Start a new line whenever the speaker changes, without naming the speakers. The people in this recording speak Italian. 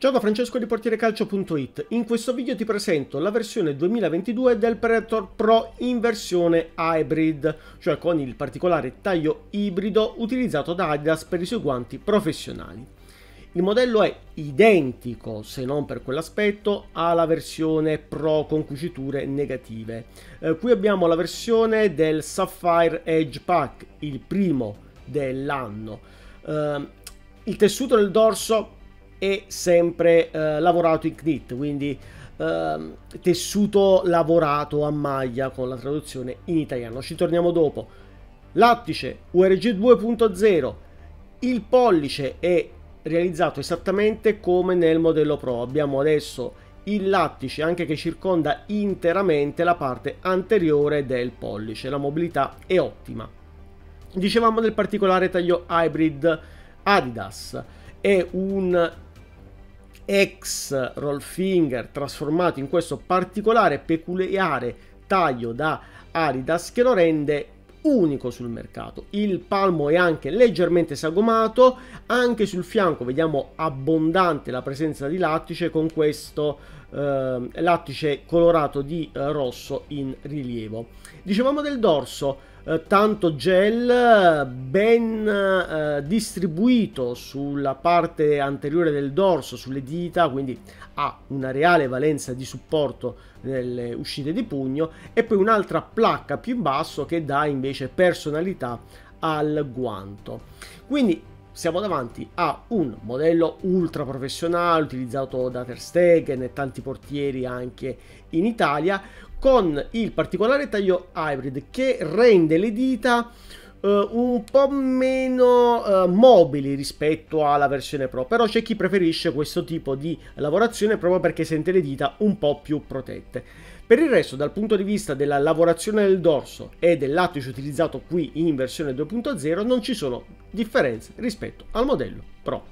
Ciao da Francesco di PortiereCalcio.it. In questo video ti presento la versione 2022 del Predator Pro in versione hybrid, cioè con il particolare taglio ibrido utilizzato da Adidas per i suoi guanti professionali. Il modello è identico, se non per quell'aspetto, alla versione Pro con cuciture negative. Qui abbiamo la versione del Sapphire Edge Pack, il primo dell'anno. Il tessuto del dorso è sempre lavorato in knit, quindi tessuto lavorato a maglia con la traduzione in italiano. Ci torniamo dopo. Lattice URG 2.0, il pollice è realizzato esattamente come nel modello Pro. Abbiamo adesso il lattice anche che circonda interamente la parte anteriore del pollice. La mobilità è ottima. Dicevamo del particolare taglio hybrid Adidas. È un ex roll finger trasformato in questo particolare peculiare taglio da Adidas che lo rende unico sul mercato. Il palmo è anche leggermente sagomato, anche sul fianco vediamo abbondante la presenza di lattice con questo lattice colorato di rosso in rilievo. Dicevamo del dorso, tanto gel ben distribuito sulla parte anteriore del dorso, sulle dita, quindi ha una reale valenza di supporto nelle uscite di pugno, e poi un'altra placca più in basso che dà invece personalità al guanto. Quindi siamo davanti a un modello ultra professionale utilizzato da Ter Stegen e tanti portieri anche in Italia, con il particolare taglio hybrid che rende le dita un po' meno mobili rispetto alla versione Pro, però c'è chi preferisce questo tipo di lavorazione proprio perché sente le dita un po' più protette. Per il resto, dal punto di vista della lavorazione del dorso e del lattice utilizzato qui in versione 2.0, non ci sono differenze rispetto al modello Pro.